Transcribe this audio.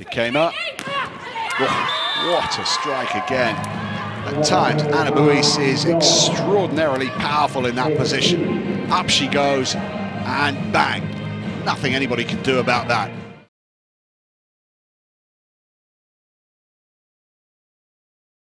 It came up. Oh, what a strike again. At times, Anne Buijs is extraordinarily powerful in that position. Up she goes, and bang. Nothing anybody can do about that.